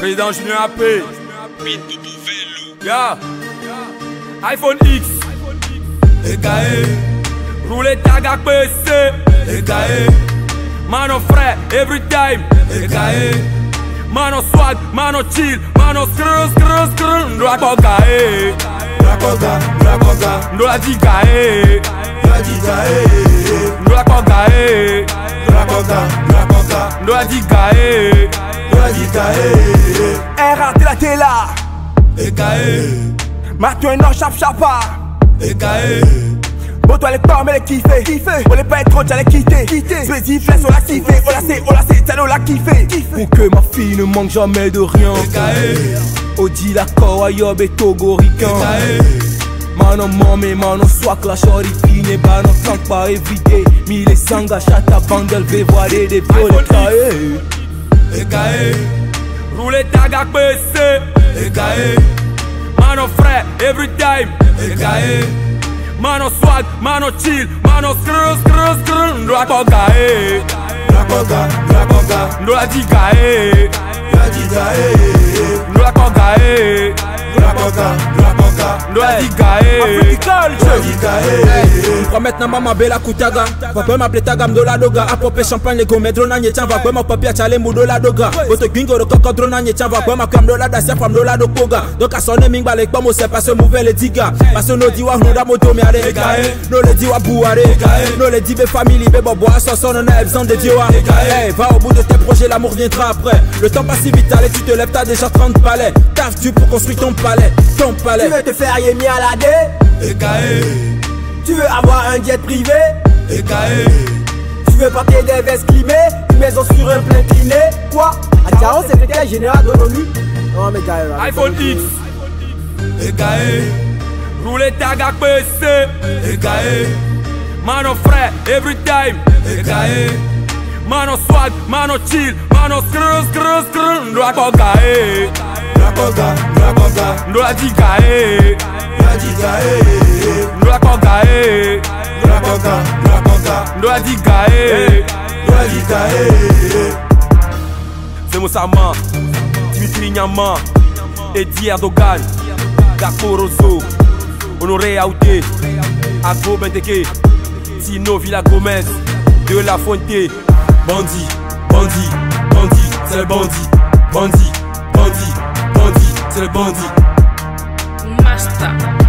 Président Junior AP. Yeah. iPhone X. EKE. Roulez tag à PC. EKE. Mano frère, every time. EKE. Mano swag, mano chill, mano skrr. Ndola koga Ndola diga Ndola koga Ndola diga RAT la tela EKE. Maintenant chap chapa EKE. Bon toi les pommes elle kiffe On les pas trop j'allais quitter Je les dis flèche on l'a kiffé On l'a c'est on l'a kiffé Pour que ma fille ne manque jamais de rien EKE. Odi la Kawayob et Togo ricain Mano momé, mano swak la shorty fine Ba non tank pas everyday Mille sanga chata bandel ve voiler des violets EKE. Roulez tag à PC. EKE. Mano frère, every time. EKE. Mano swag, mano chill, mano skrr. Ndola koga Ndola diga Ndola koga Ndola diga Va maintenant maman bella kutaga Va pas m'appeler taga mdola doga Apopé champagne les gommes drona nyetcha Va pas m'appeler chale mudola doga Voto gingo de coco drona nyetcha Va pas m'appeler mdola dasia fam mdola dokoga Donc à sonner ming balek pas mo c'est pas ce mauvais les diga Parce que no diwa no da moto mi are No le diwa bouare No le dibe family bebo bois son on a besoin de diwa Hey va au bout de tes projets l'amour viendra après Le temps passe si vite allez tu te lèves t'as déjà 30 palais Taf tu pour construire ton palais Tu veux te faire yémi à la D EKE. Tu veux avoir un jet privé EKE. Tu veux porter des vestes climées Une maison sur un plein cliné Quoi Adjaro secrétaire général de l'ONU Non mais gars iPhone X. EKE. Roulez tag à PC. EKE. Mano frère, every time. EKE. Mano swag, mano chill, mano skrr. Ndola koga Ndola diga Ndola koga Ndola diga Zemo Sama, Dimitri Nyama, Eddie Erdogan, Gako Rosso, Honoré Aouté, Agbo Benteke, Tino Villa Gomez, De La Fonte. Bandit, c'est le bandit. Bandit, c'est le bandit. Master.